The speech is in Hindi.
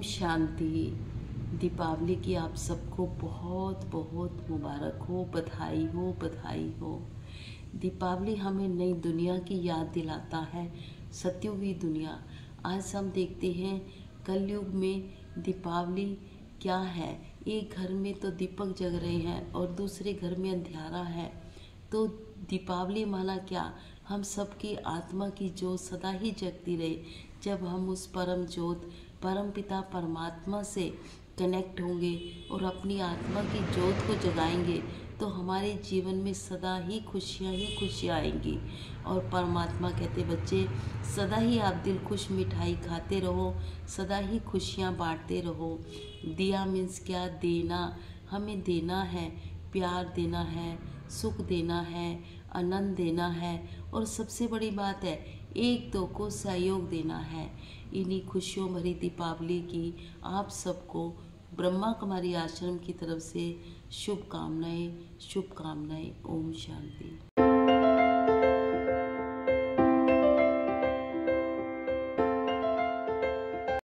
शांति। दीपावली की आप सबको बहुत बहुत मुबारक हो, बधाई हो, बधाई हो। दीपावली हमें नई दुनिया की याद दिलाता है, सत्युगी दुनिया। आज हम देखते हैं कलयुग में दीपावली क्या है। एक घर में तो दीपक जग रहे हैं और दूसरे घर में अंधियारा है। तो दीपावली माना क्या, हम सबकी आत्मा की ज्योत सदा ही जगती रहे। जब हम उस परम ज्योत परम पिता परमात्मा से कनेक्ट होंगे और अपनी आत्मा की ज्योत को जगाएंगे तो हमारे जीवन में सदा ही खुशियाँ आएंगी। और परमात्मा कहते बच्चे सदा ही आप दिल खुश मिठाई खाते रहो, सदा ही खुशियाँ बांटते रहो। दिया मीन्स क्या, देना। हमें देना है, प्यार देना है, सुख देना है, आनंद देना है और सबसे बड़ी बात है एक दो को सहयोग देना है। इन्हीं खुशियों भरी दीपावली की आप सबको ब्रह्मा कुमारी आश्रम की तरफ से शुभकामनाएं। ओम शांति।